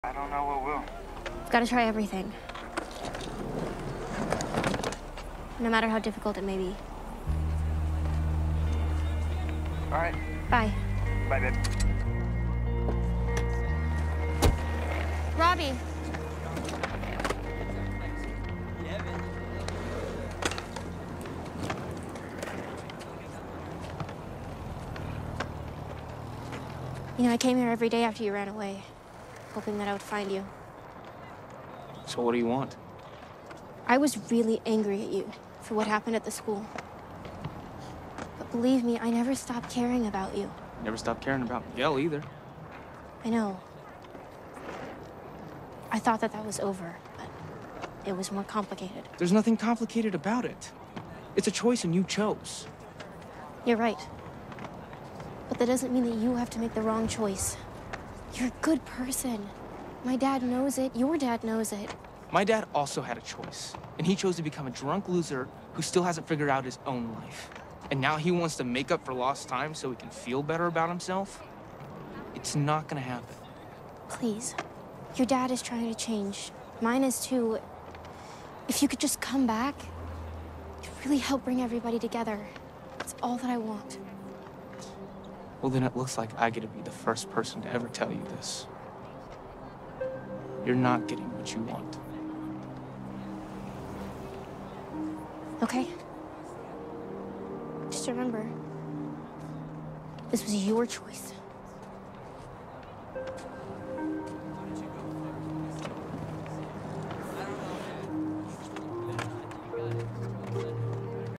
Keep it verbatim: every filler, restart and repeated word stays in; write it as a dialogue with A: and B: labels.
A: I don't know what will.
B: Gotta try everything. No matter how difficult it may be.
A: All right.
B: Bye.
A: Bye, babe.
B: Robbie. You know, I came here every day after you ran away, hoping that I would find you.
C: So what do you want?
B: I was really angry at you for what happened at the school. But believe me, I never stopped caring about you.
C: Never stopped caring about Miguel either.
B: I know. I thought that that was over, but it was more complicated.
C: There's nothing complicated about it. It's a choice and you chose.
B: You're right. But that doesn't mean that you have to make the wrong choice. You're a good person. My dad knows it. Your dad knows it.
C: My dad also had a choice, and he chose to become a drunk loser who still hasn't figured out his own life. And now he wants to make up for lost time so he can feel better about himself? It's not gonna happen.
B: Please. Your dad is trying to change. Mine is too. If you could just come back, it'd really help bring everybody together. It's all that I want.
C: Well, then it looks like I get to be the first person to ever tell you this. You're not getting what you want.
B: Okay? Just remember, this was your choice.